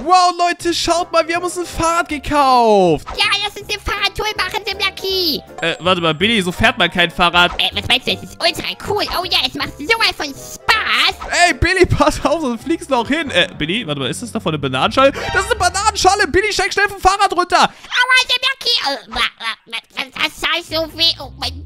Wow, Leute, schaut mal, wir haben uns ein Fahrrad gekauft. Ja, lass uns den Fahrradtour machen, Sim Lucky. Warte mal, Billy, so fährt man kein Fahrrad. Was meinst du, es ist ultra cool. Oh ja, es macht sowas von Spaß. Ey, Billy, pass auf, sonst fliegst du auch hin. Billy, warte mal, ist das davon eine Bananenschale? Das ist eine Bananenschale. Billy, steig schnell vom Fahrrad runter. Aua, Sim Lucky. Das tat so weh. Oh, mein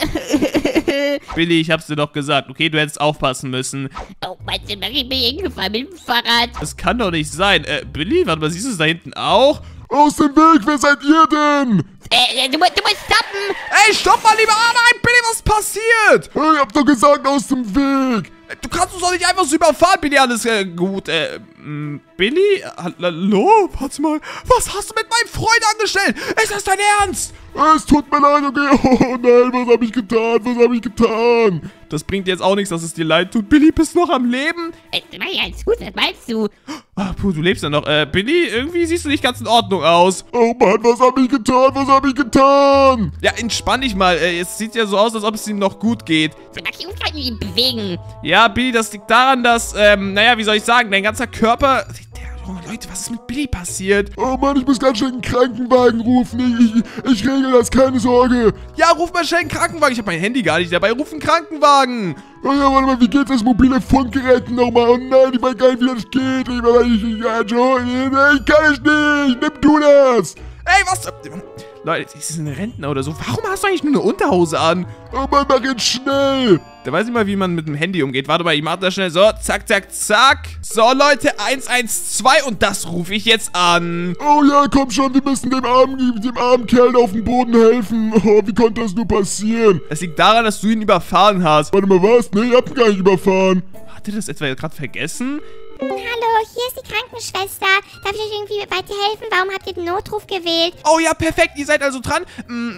Bein. Billy, ich hab's dir doch gesagt, okay? Du hättest aufpassen müssen. Oh, mein Sim Lucky, ich bin hingefallen mit dem Fahrrad. Das kann doch nicht sein. Billy, warte mal, siehst du es da hinten auch? Aus dem Weg, wer seid ihr denn? Du musst stoppen. Ey, stopp mal lieber. Ah nein, Billy, was ist passiert? Ich hab doch gesagt, aus dem Weg. Du kannst uns doch nicht einfach so überfahren, Billy. Alles gut. Billy? Hallo? Warte mal. Was hast du mit meinem Freund angestellt? Ist das dein Ernst? Es tut mir leid, okay. Oh nein, was hab ich getan? Was hab ich getan? Das bringt jetzt auch nichts, dass es dir leid tut. Billy, bist du noch am Leben? Ja, alles gut, was meinst du? Ah, puh, du lebst ja noch. Billy, irgendwie siehst du nicht ganz in Ordnung aus. Oh Mann, was hab ich getan? Was hab ich getan? Ja, entspann dich mal. Es sieht ja so aus, als ob es ihm noch gut geht. Sim Lucky, ich kann ihn bewegen. Ja, Billy, das liegt daran, dass, naja, wie soll ich sagen, dein ganzer Körper... Oh, Leute, was ist mit Billy passiert? Oh Mann, ich muss ganz schnell einen Krankenwagen rufen. Ich regel das, keine Sorge. Ja, ruf mal schnell einen Krankenwagen. Ich habe mein Handy gar nicht dabei. Ruf einen Krankenwagen. Oh ja, warte mal, wie geht das mobile Funkgerät nochmal? Oh nein, ich weiß gar nicht, wie das geht. Ich kann es nicht. Nimm du das. Ey, was? Leute, das ist ein Rentner oder so. Warum hast du eigentlich nur eine Unterhose an? Oh Mann, mach jetzt schnell. Da weiß ich mal, wie man mit dem Handy umgeht. Warte mal, ich mach das schnell. So, zack, zack, zack. So, Leute, 112 und das rufe ich jetzt an. Oh ja, komm schon, wir müssen dem armen Kerl auf dem Boden helfen. Oh, wie konnte das nur passieren? Es liegt daran, dass du ihn überfahren hast. Warte mal, was? Nee, ihr habt ihn gar nicht überfahren. Hat ihr das etwa gerade vergessen? Hallo, hier ist die Krankenschwester. Darf ich euch irgendwie weiterhelfen? Warum habt ihr den Notruf gewählt? Oh ja, perfekt, ihr seid also dran.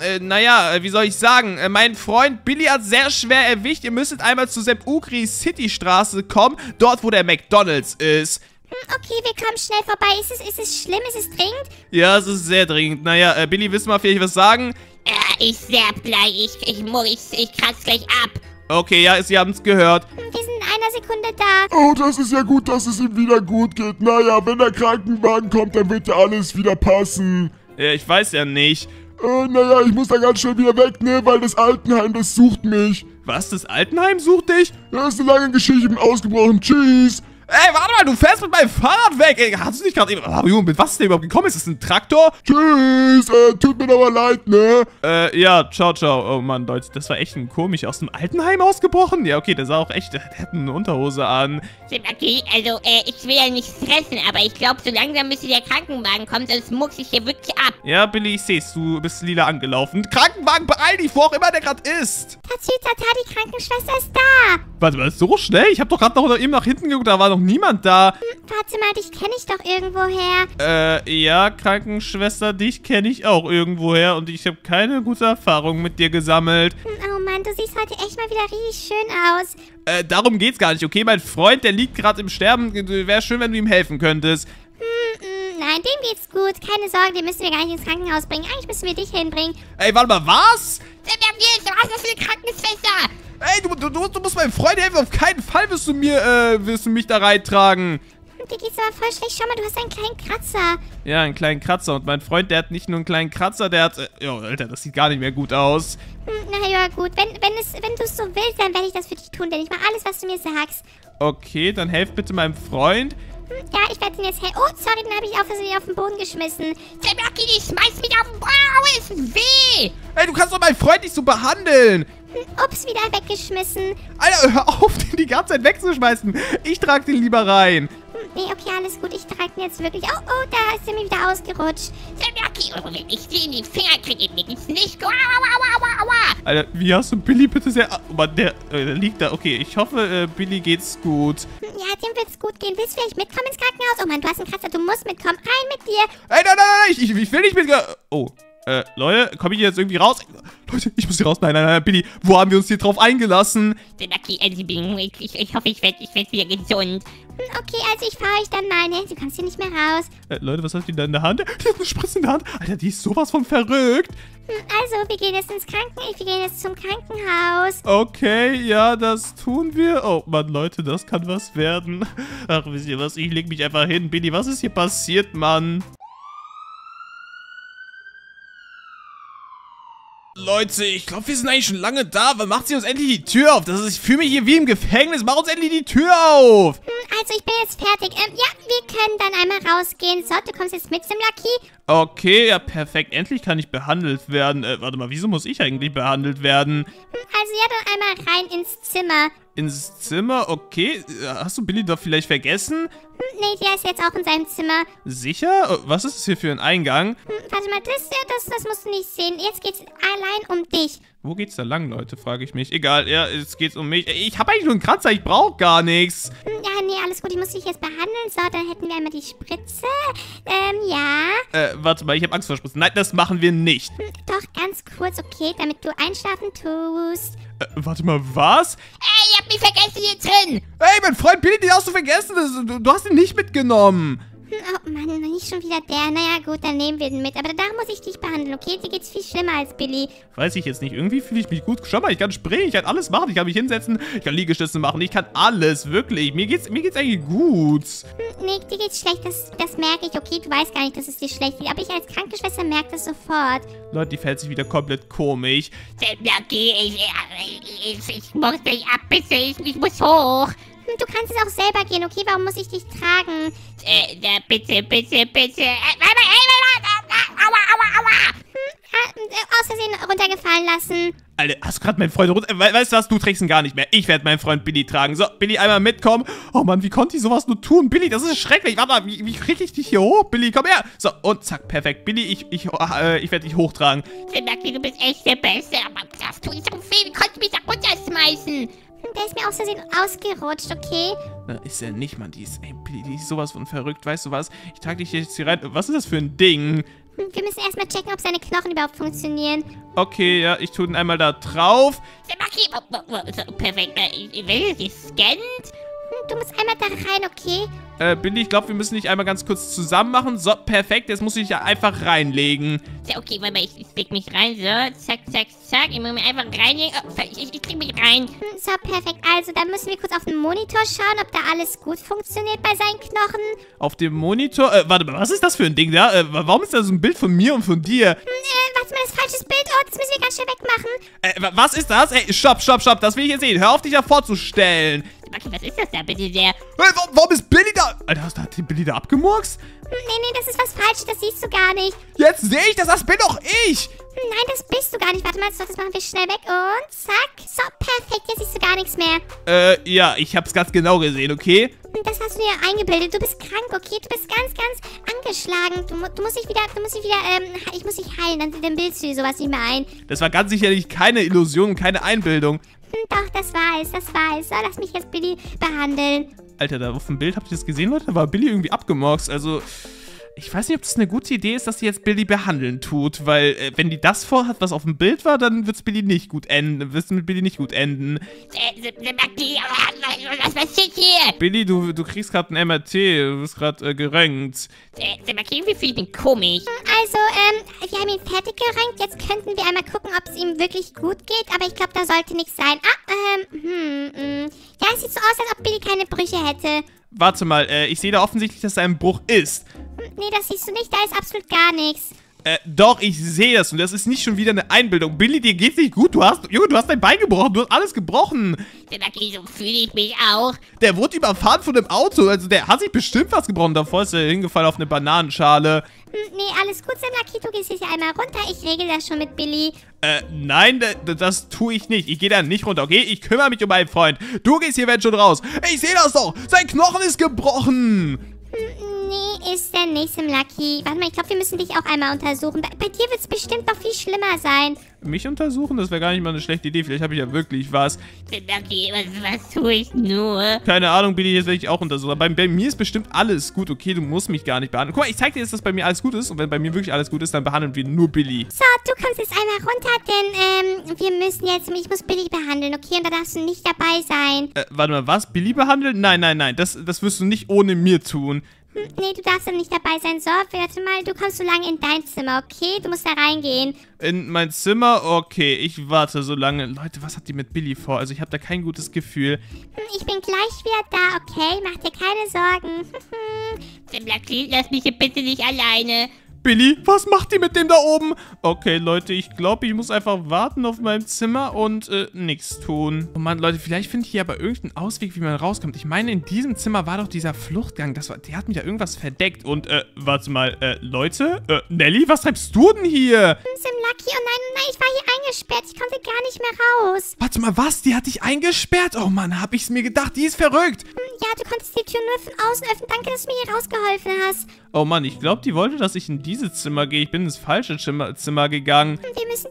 Naja, wie soll ich sagen? Mein Freund Billy hat sehr schwer erwischt. Ihr müsstet einmal zur Sepp Ugri City Straße kommen, dort wo der McDonald's ist. Okay, wir kommen schnell vorbei. Ist es schlimm? Ist es dringend? Ja, es ist sehr dringend. Naja, Billy, willst du mal vielleicht was sagen? Ich sterb gleich. Ich kratz gleich ab. Okay, ja, Sie haben es gehört. Wir sind in einer Sekunde da. Oh, das ist ja gut, dass es ihm wieder gut geht. Naja, wenn der Krankenwagen kommt, dann wird ja alles wieder passen. Ja, ich weiß ja nicht. Naja, ich muss da ganz schnell wieder weg, ne? Weil das Altenheim, das sucht mich. Was, das Altenheim sucht dich? Das ist eine lange Geschichte, ich bin ausgebrochen. Tschüss. Ey, warte mal, du fährst mit meinem Fahrrad weg. Ey, hast du nicht gerade eben... Oh, Junge, mit was ist denn überhaupt gekommen? Ist das ein Traktor? Tschüss. Tut mir aber leid, ne? Ja, ciao, ciao. Oh Mann, Leute, das war echt ein komisch. Aus dem Altenheim ausgebrochen? Ja, okay, der sah auch echt... Der hat eine Unterhose an. Okay, also, ich will ja nicht stressen, aber ich glaube, so langsam müsste der Krankenwagen kommen, sonst mucks ich hier wirklich ab. Ja, Billy, ich seh's. Du bist lila angelaufen. Krankenwagen, beeil dich, wo auch immer der gerade ist. Tatütata, die Krankenschwester ist da. Warte mal, so schnell? Ich habe doch gerade noch eben nach hinten geguckt, da war noch niemand da. Warte mal, dich kenne ich doch irgendwoher. Ja, Krankenschwester, dich kenne ich auch irgendwoher und ich habe keine gute Erfahrung mit dir gesammelt. Oh Mann, du siehst heute echt mal wieder richtig schön aus. Darum geht's gar nicht, okay? Mein Freund, der liegt gerade im Sterben. Wäre schön, wenn du ihm helfen könntest. Nein, dem geht's gut. Keine Sorge, den müssen wir gar nicht ins Krankenhaus bringen. Eigentlich müssen wir dich hinbringen. Ey, warte mal, was? Was ist das für eine Krankenschwester? Ey, du musst meinem Freund helfen. Auf keinen Fall wirst du mich da reintragen. Dir geht's aber voll schlecht. Schau mal, du hast einen kleinen Kratzer. Ja, einen kleinen Kratzer. Und mein Freund, der hat nicht nur einen kleinen Kratzer, der hat... Jo, Alter, das sieht gar nicht mehr gut aus. Na ja, gut. Wenn du es so willst, dann werde ich das für dich tun. Denn ich mache alles, was du mir sagst. Okay, dann helf bitte meinem Freund. Ja, ich werde ihn jetzt helfen. Oh, sorry, den habe ich auf den Boden geschmissen. Sim Lucky, die schmeißt mich auf den Boden. Au, ist weh. Ey, du kannst doch meinen Freund nicht so behandeln. Ups, wieder weggeschmissen. Alter, hör auf, den die ganze Zeit wegzuschmeißen. Ich trage den lieber rein. Nee, okay, alles gut. Ich trage den jetzt wirklich. Oh, da ist er mir wieder ausgerutscht. Sim Lucky, ich sehe in die Finger, kriege ihn nicht. Aua. Alter, wie hast du Billy bitte sehr... Oh Mann, der liegt da. Okay, ich hoffe, Billy geht's gut. Ja, dem wird's gut gehen. Willst du vielleicht mitkommen ins Krankenhaus? Oh Mann, du hast einen Kratzer, du musst mitkommen. Rein mit dir. Ey, nein, ich will nicht mitkommen. Oh. Leute, komme ich hier jetzt irgendwie raus? Leute, ich muss hier raus. Nein, nein, nein, Billy, wo haben wir uns hier drauf eingelassen? Lucky, also ich hoffe, ich werd wieder gesund. Okay, also ich fahre euch dann mal, ne? Du kannst hier nicht mehr raus. Leute, was hat die da in der Hand? Die hat eine Spritze in der Hand. Alter, die ist sowas von verrückt. Also, wir gehen jetzt wir gehen jetzt zum Krankenhaus. Okay, ja, das tun wir. Oh Mann, Leute, das kann was werden. Ach, wisst ihr was? Ich leg mich einfach hin. Billy, was ist hier passiert, Mann? Leute, ich glaube, wir sind eigentlich schon lange da. Wann macht sie uns endlich die Tür auf? Ich fühle mich hier wie im Gefängnis. Mach uns endlich die Tür auf. Also, ich bin jetzt fertig. Ja, wir können dann einmal rausgehen. So, du kommst jetzt mit zum Lucky. Okay, ja, perfekt. Endlich kann ich behandelt werden. Warte mal, wieso muss ich eigentlich behandelt werden? Also, ja, dann einmal rein ins Zimmer. Ins Zimmer? Okay. Hast du Billy doch vielleicht vergessen? Nee, der ist jetzt auch in seinem Zimmer. Sicher? Was ist das hier für ein Eingang? Warte mal, das musst du nicht sehen. Jetzt geht's allein um dich. Wo geht's da lang, Leute, frage ich mich. Egal, ja, jetzt geht's um mich. Ich habe eigentlich nur einen Kratzer, ich brauche gar nichts. Ja, nee, alles gut, ich muss dich jetzt behandeln. So, dann hätten wir einmal die Spritze. Ja. Warte mal, ich habe Angst vor Spritzen. Nein, das machen wir nicht. Doch, ganz kurz, okay, damit du einschlafen tust. Warte mal, was? Ey, ihr habt mich vergessen hier drin. Ey, mein Freund Billy, den hast du vergessen. Du hast ihn nicht mitgenommen. Oh Mann, nicht schon wieder der. Naja, gut, dann nehmen wir den mit. Aber da muss ich dich behandeln, okay? Dir geht's viel schlimmer als Billy. Weiß ich jetzt nicht. Irgendwie fühle ich mich gut. Schau mal, ich kann springen, ich kann alles machen. Ich kann mich hinsetzen, ich kann Liegestütze machen. Ich kann alles, wirklich. Mir geht's eigentlich gut. Nee, dir geht's schlecht. Das merke ich, okay? Du weißt gar nicht, dass es dir schlecht geht. Aber ich als Krankenschwester merke das sofort. Leute, die verhält sich wieder komplett komisch. Lucky, ich muss dich abbissen. Ich muss hoch. Du kannst es auch selber gehen, okay? Warum muss ich dich tragen? Bitte. Aua. Aus Versehen runtergefallen lassen. Alter, hast du gerade meinen Freund runter... Weißt du was? Du trägst ihn gar nicht mehr. Ich werde meinen Freund Billy tragen. So, Billy, einmal mitkommen. Oh Mann, wie konnte ich sowas nur tun? Billy, das ist schrecklich. Warte mal, wie kriege ich dich hier hoch? Billy, komm her. So, und zack, perfekt. Billy, ich werde dich hochtragen. Lucky, du bist echt der Beste. Aber das tut so viel. Wie konntest du mich da runterschmeißen? Der ist mir aus Versehen ausgerutscht, okay? Na, ist er nicht, Mann. Billy, die ist sowas von verrückt. Weißt du was? Ich trage dich jetzt hier rein. Was ist das für ein Ding? Wir müssen erstmal checken, ob seine Knochen überhaupt funktionieren. Okay, ja, ich tue ihn einmal da drauf. Perfekt. Ich will sie scannt. Du musst einmal da rein, okay? Billy, ich glaube, wir müssen dich einmal ganz kurz zusammen machen. So, perfekt. Jetzt muss ich ja einfach reinlegen. Okay, warte mal, ich leg mich rein. So, zack. Ich muss mich einfach reinlegen. Oh, ich krieg mich rein. So, perfekt. Also, dann müssen wir kurz auf den Monitor schauen, ob da alles gut funktioniert bei seinen Knochen. Auf dem Monitor? Warte mal, was ist das für ein Ding da? Warum ist da so ein Bild von mir und von dir? Warte mal, das falsches Bild. Oh, das müssen wir ganz schnell wegmachen. Was ist das? Ey, stopp. Das will ich jetzt sehen. Hör auf, dich da vorzustellen. Okay, was ist das da bitte sehr? Warum ist Billy da? Alter, hat die Billy da abgemurkst? Nee, das ist was Falsches, das siehst du gar nicht. Jetzt sehe ich das bin doch ich. Nein, das bist du gar nicht. Warte mal, das machen wir schnell weg und zack. So, perfekt, jetzt siehst du gar nichts mehr. Ja, ich hab's ganz genau gesehen, okay? Das hast du dir eingebildet. Du bist krank, okay? Du bist ganz angeschlagen. Du musst dich wieder, ich muss dich heilen. Dann bildest du dir sowas nicht mehr ein. Das war ganz sicherlich keine Illusion und keine Einbildung. Doch, das war es. So, lass mich jetzt Billy behandeln. Alter, da auf dem Bild, habt ihr das gesehen, Leute? Da war Billy irgendwie abgemurkst. Also, ich weiß nicht, ob das eine gute Idee ist, dass sie jetzt Billy behandeln tut. Weil, wenn die das vorhat, was auf dem Bild war, dann wird's Billy nicht gut enden. Wird's mit Billy nicht gut enden. Was passiert hier? Billy, du kriegst gerade ein MRT. Du bist gerade geröntgt. Wie viel? Ich bin komisch. Also, wir haben ihn fertig geröntgt. Jetzt könnten wir einmal gucken, ob es ihm wirklich gut geht. Aber ich glaube, da sollte nichts sein. Ja, es sieht so aus, als ob Billy keine Brüche hätte. Warte mal, ich sehe da offensichtlich, dass da ein Bruch ist. Nee, das siehst du nicht. Da ist absolut gar nichts. Doch, ich sehe das und das ist nicht schon wieder eine Einbildung. Billy, dir geht's nicht gut. Junge, du hast dein Bein gebrochen. Du hast alles gebrochen. So fühle ich mich auch. Der wurde überfahren von einem Auto. Also, der hat sich bestimmt was gebrochen. Davor ist er hingefallen auf eine Bananenschale. Nee, alles gut, Samaki. Du gehst jetzt hier einmal runter. Ich regel das schon mit Billy. Nein, das tue ich nicht. Ich gehe da nicht runter, okay? Ich kümmere mich um meinen Freund. Du gehst hier wenn schon raus. Ich sehe das doch. Sein Knochen ist gebrochen. Nee, ist denn nicht, Simlaki? Warte mal, ich glaube, wir müssen dich auch einmal untersuchen. Bei dir wird es bestimmt noch viel schlimmer sein. Mich untersuchen? Das wäre gar nicht mal eine schlechte Idee. Vielleicht habe ich ja wirklich was. Simlaki, was tue ich nur? Keine Ahnung, Billy, jetzt werde ich auch untersuchen. Aber bei mir ist bestimmt alles gut. Okay, du musst mich gar nicht behandeln. Guck mal, ich zeig dir jetzt, dass bei mir alles gut ist. Und wenn bei mir wirklich alles gut ist, dann behandeln wir nur Billy. So, du kommst jetzt einmal runter, denn ich muss Billy behandeln, okay? Und da darfst du nicht dabei sein. Warte mal, was? Billy behandeln? Nein, nein, nein. Das wirst du nicht ohne mir tun. Nee, du darfst dann nicht dabei sein. So, warte mal, du kommst so lange in dein Zimmer, okay? Du musst da reingehen. In mein Zimmer? Okay, ich warte so lange. Leute, was hat die mit Billy vor? Also ich habe da kein gutes Gefühl. Ich bin gleich wieder da, okay? Mach dir keine Sorgen. Simlaki, lass mich hier bitte nicht alleine. Billy, was macht die mit dem da oben? Okay, Leute, ich glaube, ich muss einfach warten auf meinem Zimmer und nichts tun. Oh Mann, Leute, vielleicht finde ich hier aber irgendeinen Ausweg, wie man rauskommt. Ich meine, in diesem Zimmer war doch dieser Fluchtgang. Der hat mich ja irgendwas verdeckt. Und, warte mal, Leute? Nelly, was treibst du denn hier? Simlaki, oh nein, ich war hier eingesperrt. Ich konnte gar nicht mehr raus. Warte mal, was? Die hat dich eingesperrt? Oh Mann, hab ich's mir gedacht. Die ist verrückt. Ja, du konntest die Tür nur von außen öffnen. Danke, dass du mir hier rausgeholfen hast. Oh Mann, ich glaube, die wollte, dass ich in dieses Zimmer gehe. Ich bin ins falsche Zimmer gegangen. Wir müssen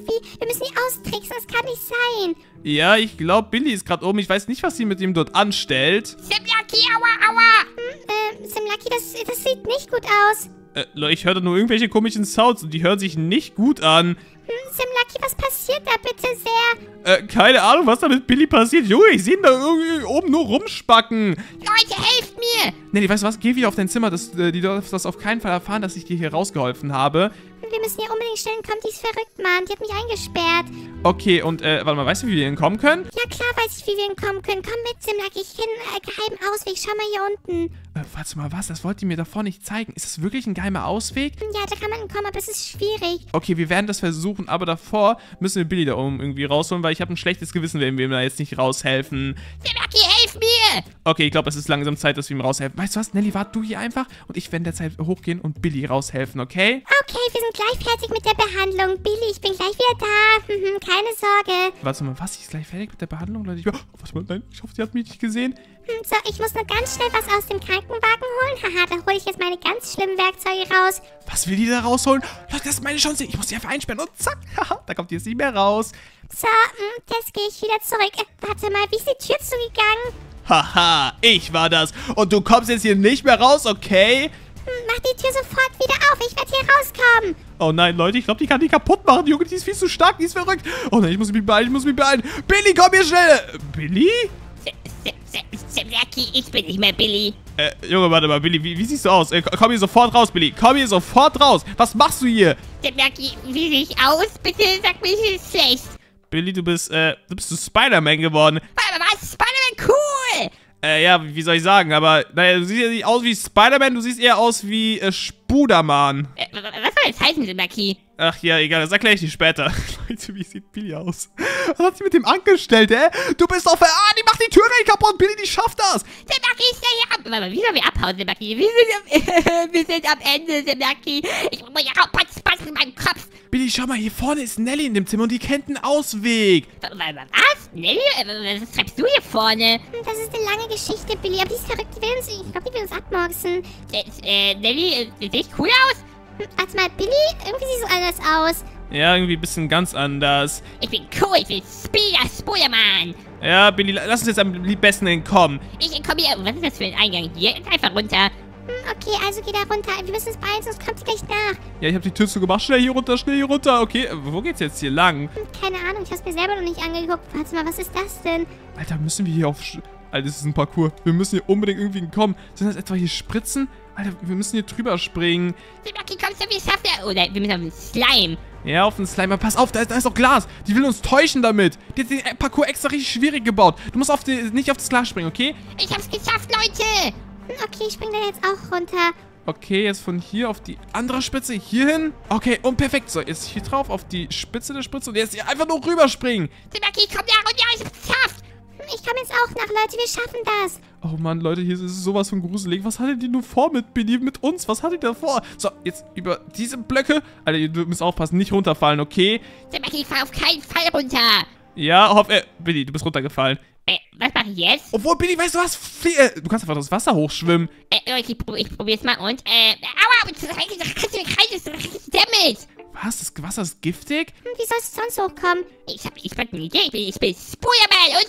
die austricksen. Das kann nicht sein. Ja, ich glaube, Billy ist gerade oben. Ich weiß nicht, was sie mit ihm dort anstellt. Simlaki, aua, aua. Simlaki, das sieht nicht gut aus. Ich höre da nur irgendwelche komischen Sounds und die hören sich nicht gut an. Simlaki, was passiert da bitte sehr? Keine Ahnung, was da mit Billy passiert. Junge, ich sehe ihn da irgendwie oben nur rumspacken. Leute, helft mir. Nee, weißt du was? Geh wieder auf dein Zimmer. Die darf das auf keinen Fall erfahren, dass ich dir hier rausgeholfen habe. Wir müssen hier unbedingt schnell kommen. Die ist verrückt, Mann. Die hat mich eingesperrt. Okay, und warte mal, weißt du, wie wir entkommen können? Ja, klar weiß ich, wie wir entkommen können. Komm mit, Simlaki. Ich kenne einen geheimen Ausweg. Schau mal hier unten. Warte mal, was? Das wollt ihr mir davor nicht zeigen. Ist das wirklich ein geheimer Ausweg? Ja, da kann man entkommen, aber es ist schwierig. Okay, wir werden das versuchen, aber davor müssen wir Billy da oben irgendwie rausholen, weil ich habe ein schlechtes Gewissen, wenn wir ihm da jetzt nicht raushelfen. Simlaki, helf mir. Okay, ich glaube, es ist langsam Zeit, dass wir ihm raushelfen. Weißt du was, Nelly, wart du hier einfach und ich werde derzeit hochgehen und Billy raushelfen, okay? Okay, wir sind gleich fertig mit der Behandlung. Billy, ich bin gleich wieder da. Keine Sorge. Warte mal, was? Ich ist gleich fertig mit der Behandlung, Leute? Warte mal, nein, ich hoffe, sie hat mich nicht gesehen. So, ich muss nur ganz schnell was aus dem Krankenwagen holen. Haha, da hole ich jetzt meine ganz schlimmen Werkzeuge raus. Was will die da rausholen? Leute, das ist meine Chance. Ich muss sie einfach einsperren und zack, haha, da kommt die jetzt nicht mehr raus. So, jetzt gehe ich wieder zurück. Warte mal, wie ist die Tür zugegangen? Haha, ich war das. Und du kommst jetzt hier nicht mehr raus, okay? Mach die Tür sofort wieder auf. Ich werde hier rauskommen. Oh nein, Leute, ich glaube, die kann die kaputt machen. Die Junge, die ist viel zu stark, die ist verrückt. Oh nein, ich muss mich beeilen, Billy, komm hier schnell. Billy? Simlaki, ich bin nicht mehr Billy. Junge, warte mal, Billy, wie siehst du aus? Komm hier sofort raus, Billy. Komm hier sofort raus. Was machst du hier? Simlaki, wie sehe ich aus? Bitte sag mir, es ist schlecht. Billy, du bist zu Spider-Man geworden. Was? Spider-Man, cool. Ja, wie soll ich sagen, aber, naja, du siehst ja nicht aus wie Spider-Man, du siehst eher aus wie Spuderman. Was soll das heißen, Simlaki? Ach ja, egal, das erkläre ich dir später. Leute, wie sieht Billy aus? Was hat sie mit dem angestellt, Du bist doch die macht die Tür rein kaputt, Billy, die schafft das. Simlaki ist ja hier ab. Wie sollen wir abhauen, Simlaki? Wir sind am Ende, Simlaki. Ich brauche ja auch Patz in meinem Kopf. Billy, schau mal, hier vorne ist Nelly in dem Zimmer und die kennt einen Ausweg. Was? Nelly? Was treibst du hier vorne? Das ist eine lange Geschichte, Billy, aber die ist verrückt. Ich glaube, die will uns abmurksen. Nelly, sehe ich cool aus? Warte mal, Billy, irgendwie siehst du anders aus. Ja, irgendwie ein bisschen ganz anders. Ich bin cool, ich bin Spider-Man. Ja, Billy, lass uns jetzt am besten entkommen. Ich komme hier. Was ist das für ein Eingang hier? Einfach runter. Okay, also geh da runter. Wir müssen es beeilen, sonst kommt sie gleich nach. Ja, ich habe die Tür zugemacht. Schnell hier runter. Okay, wo geht's jetzt hier lang? Keine Ahnung, ich hab's mir selber noch nicht angeguckt. Warte mal, was ist das denn? Alter, müssen wir hier auf... Alter, das ist ein Parcours. Wir müssen hier unbedingt irgendwie entkommen. Sind das etwa hier Spritzen? Alter, wir müssen hier drüber springen. Simlaki, kommst du, wir schaffen das? Oder wir müssen auf den Slime. Ja, auf den Slime. Pass auf, da ist doch Glas. Die will uns täuschen damit. Die hat den Parcours extra richtig schwierig gebaut. Du musst nicht auf das Glas springen, okay? Ich hab's geschafft, Leute. Okay, ich spring da jetzt auch runter. Okay, jetzt von hier auf die andere Spitze hier hin. Okay, und perfekt. So, jetzt hier drauf auf die Spitze der Spritze und jetzt hier einfach nur rüberspringen. Simlaki, komm da runter, ich hab's geschafft. Ich komme jetzt auch nach, Leute. Wir schaffen das. Oh Mann, Leute, hier ist es sowas von gruselig. Was hattet ihr nur vor mit Billy, mit uns? Was hattet ihr da vor? So, jetzt über diese Blöcke. Alter, ihr müsst aufpassen, nicht runterfallen, okay? Simlaki, ich fahr auf keinen Fall runter. Ja, Billy, du bist runtergefallen. Was mache ich jetzt? Obwohl, Billy, weißt du was? Du kannst einfach das Wasser hochschwimmen. Leute, ich probier's mal und, aua, das kannst du mir rein, das ist damit. Was? Das Wasser ist giftig? Wie soll es sonst hochkommen? Ich hab eine Idee, ich bin Spider-Man und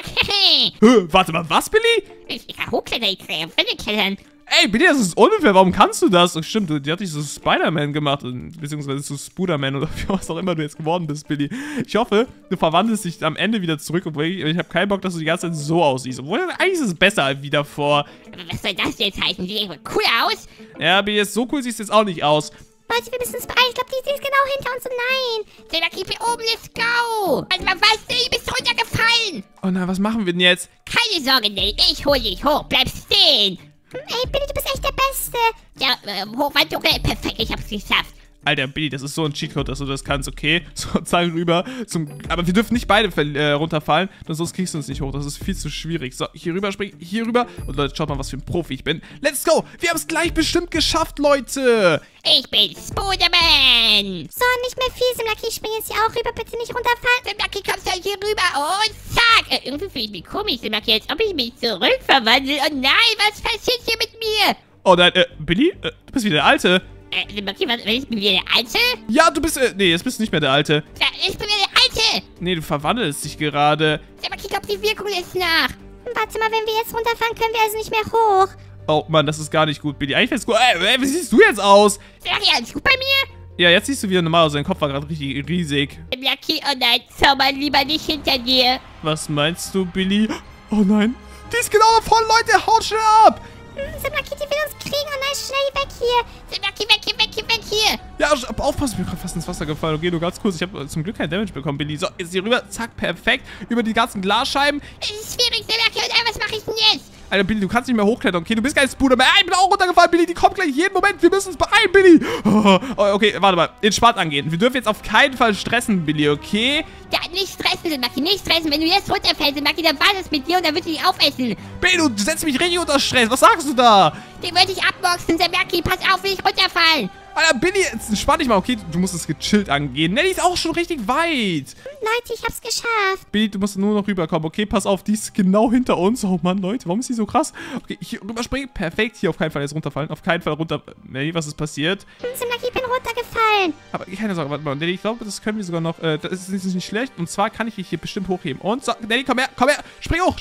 zack! Warte mal, was, Billy? Ich kann hochklettern, ich kann Wände klettern. Ey, Billy, das ist unfair. Warum kannst du das? Oh, stimmt, die hat dich so Spider-Man gemacht. Beziehungsweise so Spooderman oder was auch immer du jetzt geworden bist, Billy. Ich hoffe, du verwandelst dich am Ende wieder zurück. Obwohl ich habe keinen Bock, dass du die ganze Zeit so aussiehst. Obwohl, eigentlich ist es besser wie davor. Was soll das jetzt heißen? Sieht irgendwo cool aus? Ja, Billy, so cool siehst du jetzt auch nicht aus. Leute, wir müssen uns beeilen. Ich glaube, die ist genau hinter uns. Oh nein. Der Lucky hier oben, let's go. Was? Du bist runtergefallen. Oh nein, was machen wir denn jetzt? Keine Sorge, Nelly, ich hol dich hoch. Bleib stehen. Ey, Billy, du bist echt der Beste. Ja, Hochwand, okay, perfekt, ich hab's geschafft. Alter, Billy, das ist so ein Cheatcode, dass du das kannst, okay? So, zeig rüber. Aber wir dürfen nicht beide runterfallen, sonst kriegst du uns nicht hoch. Das ist viel zu schwierig. So, hier rüber springen, hier rüber. Und Leute, schaut mal, was für ein Profi ich bin. Let's go! Wir haben es gleich bestimmt geschafft, Leute! Ich bin Spider-Man. So, nicht mehr viel, Simlaki. Ich spring jetzt hier auch rüber. Bitte nicht runterfallen. Simlaki, kommst du hier rüber und zack. Irgendwie fühle ich mich komisch, Simlaki, als ob ich mich zurückverwandle. Oh nein, was passiert hier mit mir? Oh nein, Billy, du bist wieder der Alte. Simlaki, ich bin wieder der Alte? Ja, du bist, nee, jetzt bist du nicht mehr der Alte. Ja, ich bin wieder der Alte. Nee, du verwandelst dich gerade. Simlaki, ich glaube, die Wirkung ist nach. Warte mal, wenn wir jetzt runterfahren, können wir also nicht mehr hoch. Oh Mann, das ist gar nicht gut, Billy. Eigentlich wär's gut. Wie siehst du jetzt aus? Simlaki, alles gut bei mir? Ja, jetzt siehst du wieder normal aus. Dein Kopf war gerade richtig riesig. Simlaki, oh nein, schau mal lieber nicht hinter dir. Was meinst du, Billy? Oh nein. Die ist genau da vorne, Leute. Haut schnell ab. Simlaki, die will uns kriegen. Oh nein, schnell weg hier. Simlaki, weg hier. Ja, aufpassen. Ich bin gerade fast ins Wasser gefallen. Okay, nur ganz kurz. Ich habe zum Glück kein Damage bekommen, Billy. So, jetzt hier rüber. Zack, perfekt. Über die ganzen Glasscheiben. Es ist schwierig, Simlaki, und was mache ich denn jetzt? Alter, Billy, du kannst nicht mehr hochklettern. Okay, du bist kein Spooderman. Ich bin auch runtergefallen, Billy. Die kommt gleich jeden Moment. Wir müssen uns beeilen, Billy. Oh, okay, warte mal. Entspannt angehen. Wir dürfen jetzt auf keinen Fall stressen, Billy, okay? Ja, nicht stressen, Simlaki, nicht stressen. Wenn du jetzt runterfällst, Simlaki, dann war das mit dir und dann wird ich dich aufessen. Billy, du setzt mich richtig unter Stress. Was sagst du da? Den würde ich abboxen, Simlaki. Pass auf, will ich runterfallen. Alter, Billy, jetzt entspann dich mal. Okay, du musst es gechillt angehen. Nelly ist auch schon richtig weit. Leute, ich hab's geschafft. Billy, du musst nur noch rüberkommen, okay? Pass auf, die ist genau hinter uns. Oh Mann, Leute, warum ist die so krass? Okay, hier rüberspringen. Perfekt. Hier auf keinen Fall jetzt runterfallen. Auf keinen Fall runter... Nelly, was ist passiert? Simlaki, ich bin runtergefallen. Aber keine Sorge, warte mal. Nelly, ich glaube, das können wir sogar noch... das ist nicht schlecht. Und zwar kann ich dich hier bestimmt hochheben. Und so, Nelly, komm her. Spring hoch.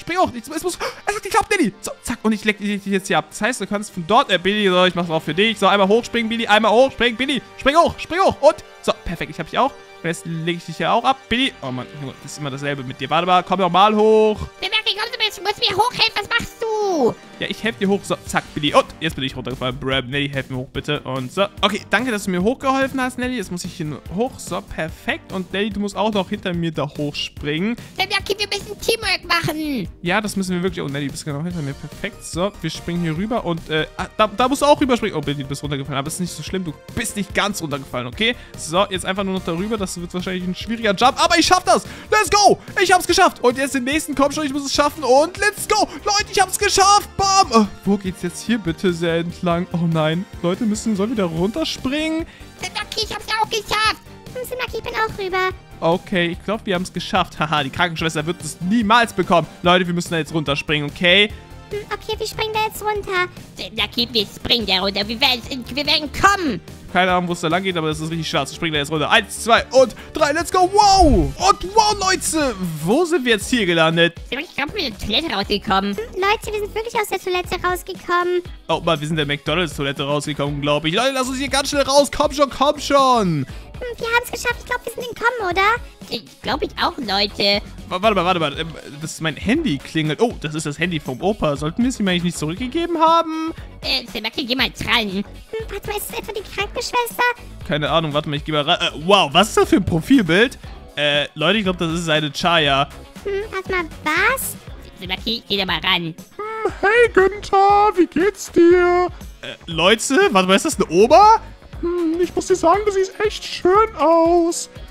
Es hat geklappt, Nelly. So, zack. Und ich leg dich jetzt hier ab. Das heißt, du kannst von dort... Billy, so, ich mach's auch für dich. So, einmal hochspringen, Billy. Einmal hochspringen, Billy. Spring hoch. Und... So, perfekt. Ich hab dich auch. Jetzt lege ich dich hier auch ab. Billy. Oh Mann, das ist immer dasselbe mit dir. Warte mal, komm nochmal hoch. Simlaki, komm, du musst mir hochhelfen. Was machst du? Ja, ich helfe dir hoch. So, zack, Billy. Und jetzt bin ich runtergefallen. Nelly, helf mir hoch, bitte. Und so. Okay, danke, dass du mir hochgeholfen hast, Nelly. Jetzt muss ich hier nur hoch. So, perfekt. Und Nelly, du musst auch noch hinter mir da hochspringen. Simlaki, wir müssen Teamwork machen. Ja, das müssen wir wirklich. Oh, Nelly, du bist genau hinter mir. Perfekt. So, wir springen hier rüber. Und, da musst du auch rüberspringen. Oh, Billy, du bist runtergefallen. Aber es ist nicht so schlimm. Du bist nicht ganz runtergefallen, okay? So, jetzt einfach nur noch darüber. Das wird wahrscheinlich ein schwieriger Jump. Aber ich schaff das. Let's go. Ich hab's geschafft. Und jetzt den nächsten. Komm schon, ich muss es schaffen. Und let's go. Leute, ich hab's geschafft. Bam. Wo geht's jetzt hier bitte sehr entlang? Oh nein. Leute sollen wieder runterspringen. Simlaki, ich hab's auch geschafft. Simlaki, ich bin auch rüber. Okay, ich glaube, wir haben es geschafft. Haha, die Krankenschwester wird es niemals bekommen. Leute, wir müssen da jetzt runterspringen, okay? Okay, wir springen da jetzt runter. Simlaki, wir springen da runter. Wir werden kommen. Keine Ahnung, wo es da lang geht, aber es ist richtig schwarz. Wir springen da jetzt runter. 1, 2 und 3. Let's go. Wow. Und wow, Leute. Wo sind wir jetzt hier gelandet? Simlaki, ich glaube, wir sind aus der Toilette rausgekommen. Leute, wir sind wirklich aus der Toilette rausgekommen. Oh Mann, wir sind der McDonalds-Toilette rausgekommen, glaube ich. Leute, lass uns hier ganz schnell raus. Komm schon. Wir haben es geschafft. Ich glaube, wir sind entkommen, oder? Ich glaube ich auch, Leute. Warte mal. Das ist mein Handy klingelt. Oh, das ist das Handy vom Opa. Sollten wir es ihm eigentlich nicht zurückgegeben haben? Simlaki, geh mal dran. Warte mal, ist das etwa die Krankenschwester? Keine Ahnung, warte mal, ich gehe mal rein. Wow, was ist das für ein Profilbild? Leute, ich glaube, das ist seine Chaya. Warte mal, was? Simlaki, geh da mal ran. Hey Günther, wie geht's dir? Leute, warte mal, ist das eine Oma? Ich muss dir sagen, du siehst echt schön aus.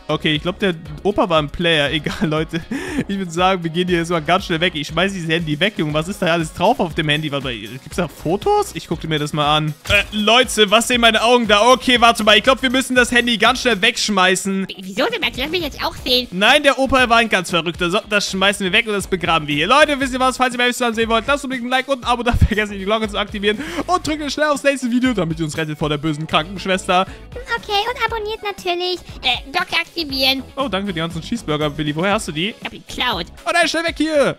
Okay, ich glaube, der Opa war ein Player. Egal, Leute. Ich würde sagen, wir gehen hier jetzt mal ganz schnell weg. Ich schmeiße dieses Handy weg, Junge. Was ist da alles drauf auf dem Handy? Warte mal, gibt's da Fotos? Ich gucke mir das mal an. Leute, was sehen meine Augen da? Okay, warte mal. Ich glaube, wir müssen das Handy ganz schnell wegschmeißen. Wieso, der Merki? Lass mich jetzt auch sehen. Nein, der Opa war ein ganz verrückter. So, das schmeißen wir weg und das begraben wir hier. Leute, wisst ihr was? Falls ihr mehr zusammen sehen wollt, lasst unbedingt ein Like und ein Abo da. Vergesst nicht, die Glocke zu aktivieren. Und drückt schnell aufs nächste Video, damit ihr uns rettet vor der bösen Krankenschwester. Okay, und abonniert natürlich. Glocke aktivieren. Oh, danke für die ganzen Cheeseburger, Billy. Woher hast du die? Ich hab ihn geklaut. Oh nein, schnell weg hier.